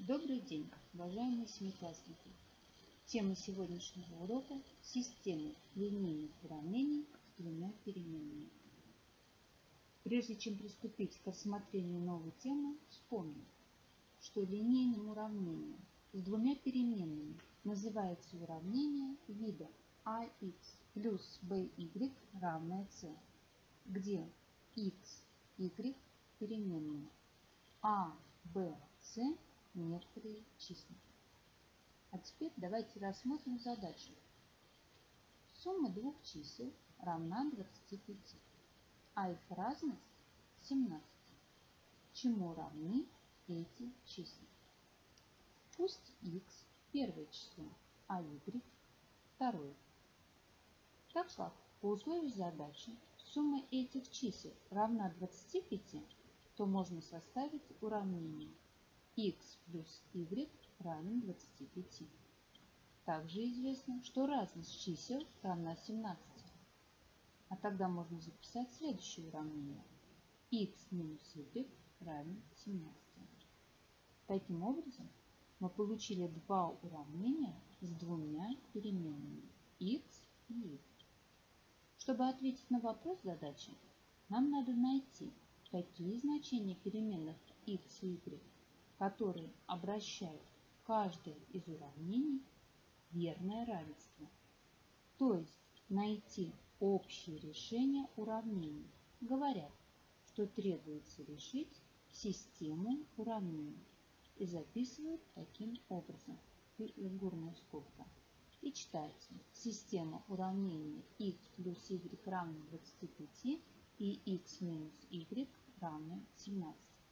Добрый день, уважаемые семиклассники! Тема сегодняшнего урока – система линейных уравнений с двумя переменными. Прежде чем приступить к рассмотрению новой темы, вспомним, что линейным уравнением с двумя переменными называется уравнение вида ax плюс by равное c, где x, y – переменные, a, b, c – некоторые числа. А теперь давайте рассмотрим задачу. Сумма двух чисел равна 25, а их разность 17. Чему равны эти числа? Пусть x первое число, а y второе. Так как по условию задачи сумма этих чисел равна 25, то можно составить уравнение x плюс y равен 25. Также известно, что разность чисел равна 17. А тогда можно записать следующее уравнение. X минус y равен 17. Таким образом, мы получили два уравнения с двумя переменными x и y. Чтобы ответить на вопрос задачи, нам надо найти такие значения переменных x и y, которые обращают каждое из уравнений в верное равенство. То есть найти общее решение уравнений. Говорят, что требуется решить систему уравнений. И записывают таким образом. Фигурная скобка. И читается. Система уравнения x плюс y равно 25 и x минус y равно 17.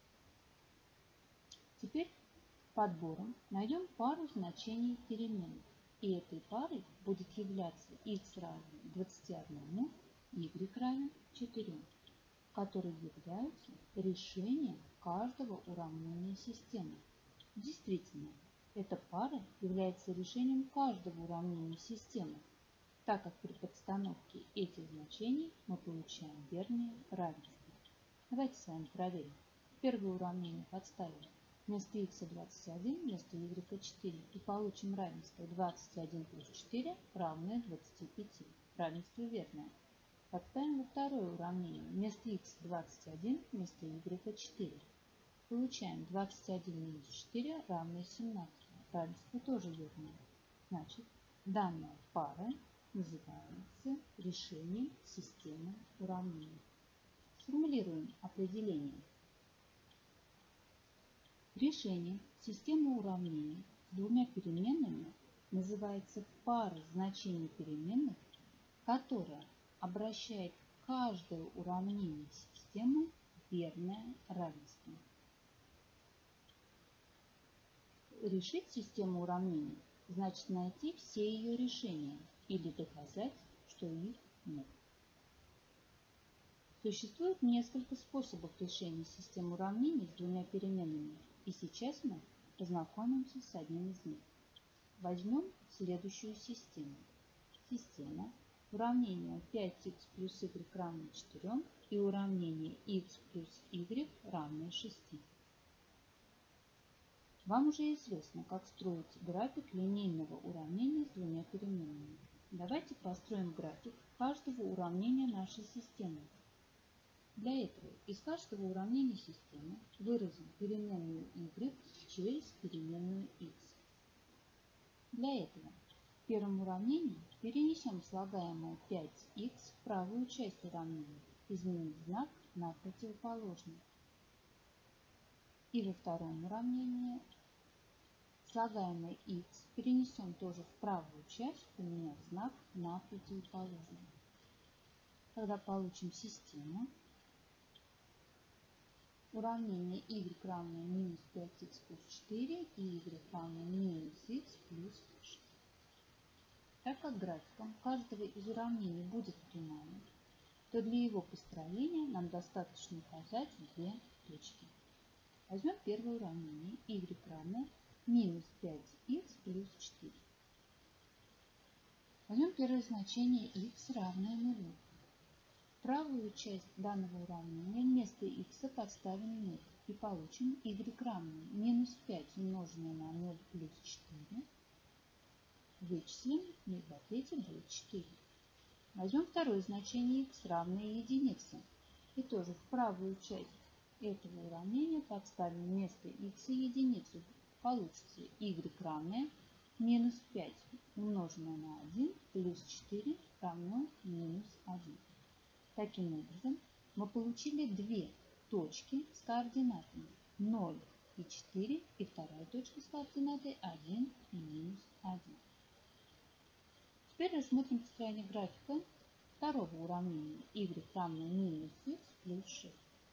Теперь подбором найдем пару значений переменных. И этой парой будет являться x равен 21, y равен 4, которые являются решением каждого уравнения системы. Действительно, эта пара является решением каждого уравнения системы, так как при подстановке этих значений мы получаем верное равенство. Давайте с вами проверим. Первое уравнение подставим. Вместо x 21, вместо y 4. И получим равенство 21 плюс 4 равное 25. Равенство верное. Подставим во второе уравнение. Вместо x 21, вместо y 4. Получаем 21 минус 4 равное 17. Равенство тоже верное. Значит, данная пара называется решением системы уравнений. Сформулируем определение. Решение системы уравнений с двумя переменными называется пара значений переменных, которая обращает каждое уравнение системы в верное равенство. Решить систему уравнений значит найти все ее решения или доказать, что их нет. Существует несколько способов решения системы уравнений с двумя переменными. И сейчас мы познакомимся с одним из них. Возьмем следующую систему. Система уравнения 5х плюс y равно 4 и уравнение x плюс y равно 6. Вам уже известно, как строить график линейного уравнения с двумя переменными. Давайте построим график каждого уравнения нашей системы. Для этого из каждого уравнения системы выразим переменную y через переменную x. Для этого в первом уравнении перенесем слагаемое 5х в правую часть уравнения, изменив знак на противоположный. И во втором уравнении слагаемое x перенесем тоже в правую часть, поменяв знак на противоположный. Тогда получим систему. Уравнение y равно минус 5х плюс 4 и y равно минус х плюс 6. Так как графиком каждого из уравнений будет прямая, то для его построения нам достаточно указать две точки. Возьмем первое уравнение y равно минус 5х плюс 4. Возьмем первое значение x равное 0. В правую часть данного уравнения вместо x подставим 0 и получим y равно минус 5 умноженное вычислим, и в ответе будет 4. Возьмем второе значение x равное единице. И тоже в правую часть этого уравнения подставим вместо x и единицу. Получится y равное минус 5 умноженное на 1 плюс 4 равно минус 1. Таким образом, мы получили две точки с координатами 0 и 4, и вторая точка с координатой 1 и минус 1. Теперь рассмотрим построение графика второго уравнения y равно минус x плюс 6.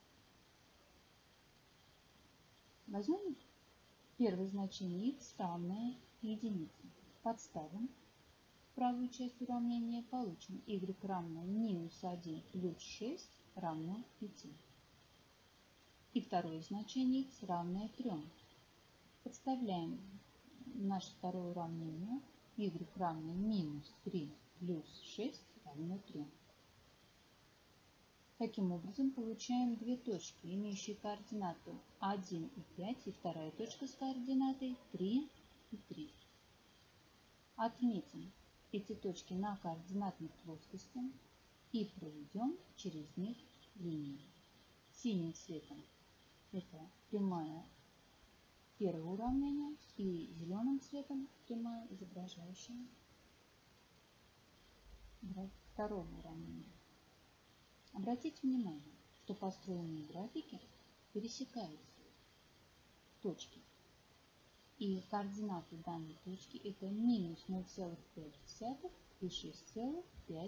Возьмем первое значение x равное единице. Подставим в правую часть уравнения, получим y равно минус 1 плюс 6 равно 5. И второе значение x равное 3. Подставляем наше второе уравнение y равно минус 3 плюс 6 равно 3. Таким образом, получаем две точки, имеющие координату 1 и 5, и вторая точка с координатой 3 и 3. Отметим эти точки на координатных плоскостях и проведем через них линию. Синим цветом это прямая первого уравнения и зеленым цветом прямая, изображающая график второго уравнения. Обратите внимание, что построенные графики пересекаются в точке. И координаты данной точки это минус 0,5 и 6,5.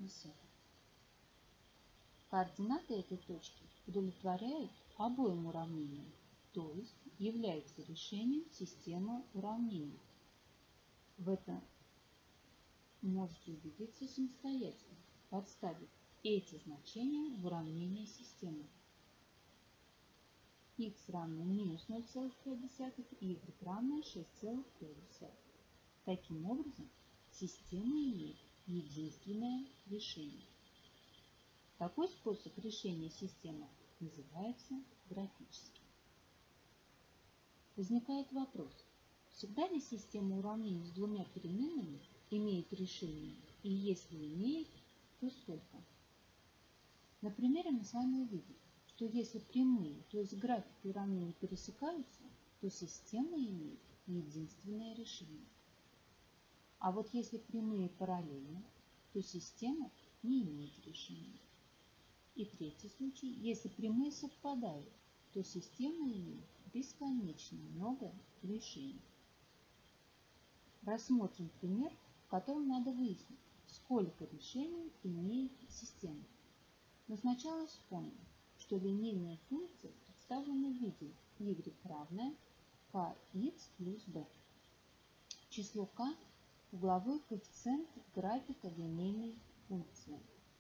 Координаты этой точки удовлетворяют обоим уравнениям, то есть являются решением системы уравнений. В этом можете убедиться самостоятельно, подставив эти значения в уравнение системы. X равно минус 0,5 и y равно 6,5. Таким образом, система имеет единственное решение. Такой способ решения системы называется графическим. Возникает вопрос, всегда ли система уравнений с двумя переменными имеет решение, и если имеет, то сколько? На примере мы с вами увидим, что если прямые, то есть графики уравнений пересекаются, то система имеет единственное решение. А вот если прямые параллельны, то система не имеет решения. И третий случай, если прямые совпадают, то система имеет бесконечно много решений. Рассмотрим пример, в котором надо выяснить, сколько решений имеет система. Но сначала вспомним, что линейная функция представлена в виде y равное kx плюс b. Число k – угловой коэффициент графика линейной функции.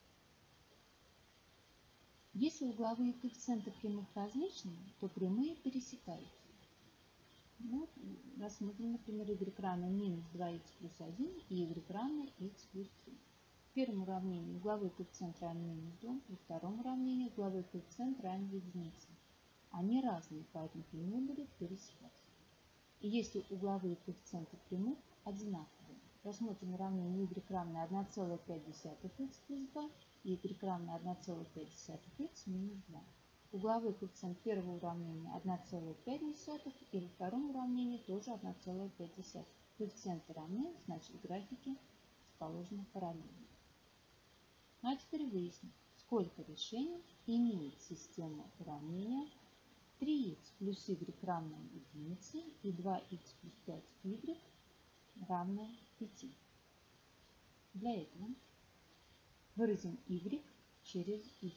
Если угловые коэффициенты прямых различны, то прямые пересекаются. Рассмотрим, например, y равно минус 2х плюс 1 и y равно х плюс 3. В первом уравнении угловой коэффициент равен минус 2, во втором уравнении угловой коэффициент равен единице. Они разные, поэтому прямые будут пересекаться. И если угловые коэффициенты прямых одинаковые, рассмотрим уравнение y равно 1,5х плюс 2 и y равно 1,5х минус 2. Угловой коэффициент первого уравнения 1,5 и во втором уравнении тоже 1,5. Коэффициенты равны, значит графики расположены параллельно. А теперь выясним, сколько решений имеет система уравнения 3х плюс y равно единице и 2х плюс 5y равно 5. Для этого выразим y через x.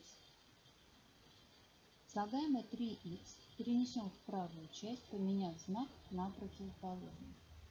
Слагаемое 3х перенесем в правую часть, поменяв знак на противоположный.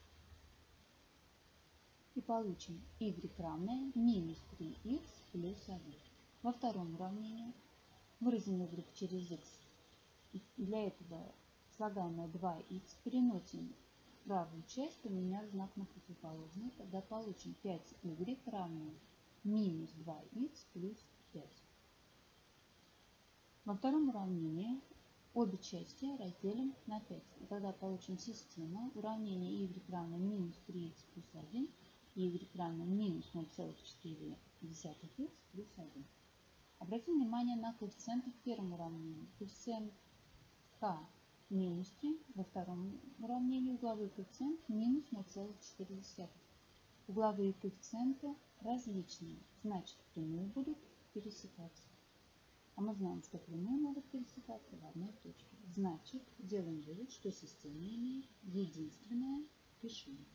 И получим y равное минус 3х плюс 1. Во втором уравнении выразим y через x. Для этого слагаемое 2х переносим в правую часть, поменяв знак на противоположный. Тогда получим 5y равно минус 2х плюс 5. Во втором уравнении Обе части разделим на 5. И тогда получим систему уравнения y равно минус 3х плюс 1 и y равно минус 0,4х плюс 1. Обратим внимание на коэффициенты в первом уравнении. Коэффициент k минус 3, во втором уравнении угловой коэффициент минус 0,4. Угловые коэффициенты различные, значит прямые будут пересекаться. А мы знаем, что прямые могут пересекаться в одной точке. Значит, делаем вывод, что система имеет единственное решение.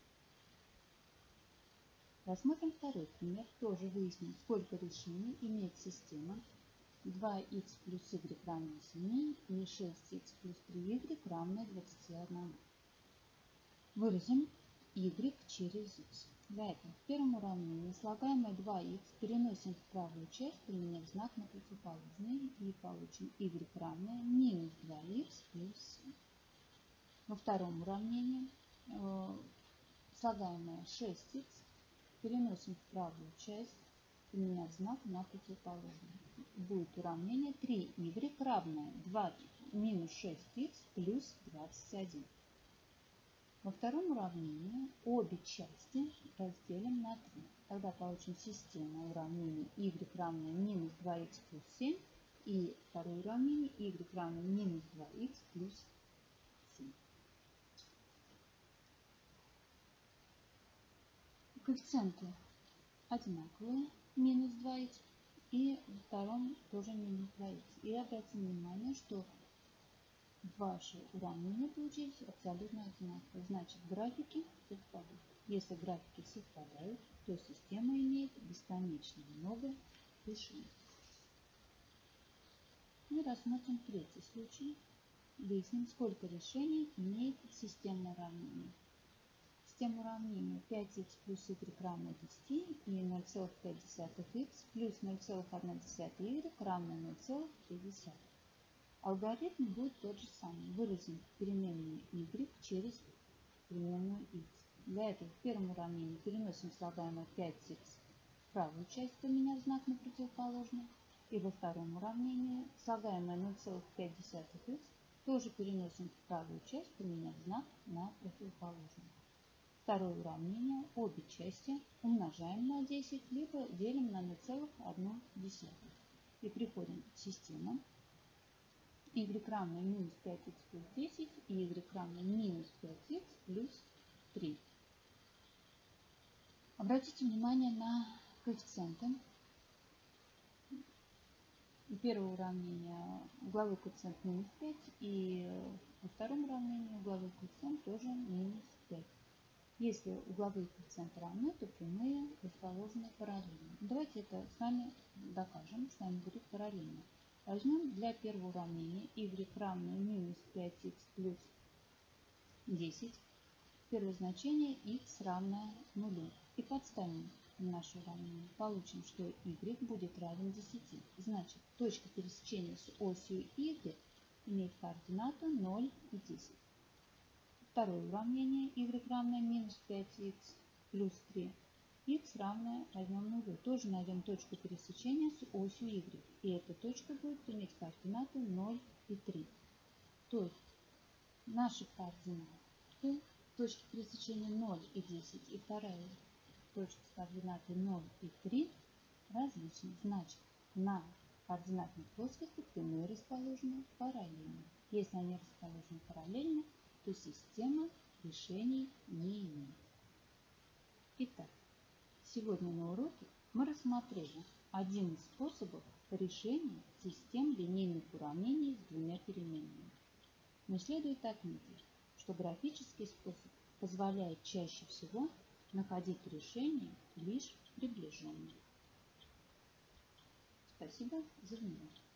Рассмотрим второй пример. Тоже выясним, сколько решений имеет система 2х плюс y равно 7 и 6х плюс 3y равно 21. Выразим y через x. Для этого в первом уравнении слагаемое 2х переносим в правую часть, применяв знак на противоположный, и получим y равное минус 2х плюс 7. Во втором уравнении слагаемое 6х переносим в правую часть, применяв знак на противоположный. Будет уравнение 3y равное 2 минус 6х плюс 21. Во втором уравнении обе части разделим на 3. Тогда получим систему уравнений y равно минус 2х плюс 7 и второе уравнение y равно минус 2х плюс 7. Коэффициенты одинаковые, минус 2х, и во втором тоже минус 2х. И обратим внимание, что ваши уравнения получились абсолютно одинаковые. Значит, графики совпадают. Если графики совпадают, то система имеет бесконечно много решений. И рассмотрим третий случай. Выясним, сколько решений имеет система уравнений. Система уравнения 5х плюс y равно 10 и 0,5х плюс 0,1y равно 0,3. Алгоритм будет тот же самый. Выразим переменную y через переменную x. Для этого в первом уравнении переносим слагаемое 5х в правую часть, поменяв знак на противоположный. И во втором уравнении слагаемое 0,5х тоже переносим в правую часть, поменяв знак на противоположный. Второе уравнение, обе части умножаем на 10, либо делим на 0,1. И приходим к системам y равно минус 5х плюс 10 и y равно минус 5х плюс 3. Обратите внимание на коэффициенты. У первого уравнения угловой коэффициент минус 5, и во втором уравнении угловой коэффициент тоже минус 5. Если угловые коэффициенты равны, то прямые расположены параллельно. Давайте это с вами докажем, с вами будет параллельно. Возьмем для первого уравнения y равно минус 5х плюс 10. Первое значение x равное 0. И подставим наше уравнение. Получим, что y будет равен 10. Значит, точка пересечения с осью y имеет координаты 0 и 10. Второе уравнение y равное минус 5х плюс 3. X равное возьмем 0. Тоже найдем точку пересечения с осью y. И эта точка будет иметь координаты 0 и 3. То есть наши координаты, точки пересечения 0 и 10, и вторая точка с координатой 0 и 3 различны. Значит, на координатной плоскости прямые расположены параллельно. Если они расположены параллельно, то система решений не имеет. Итак, сегодня на уроке мы рассмотрели один из способов решения систем линейных уравнений с двумя переменными. Но следует отметить, что графический способ позволяет чаще всего находить решения лишь приближенные. Спасибо за внимание.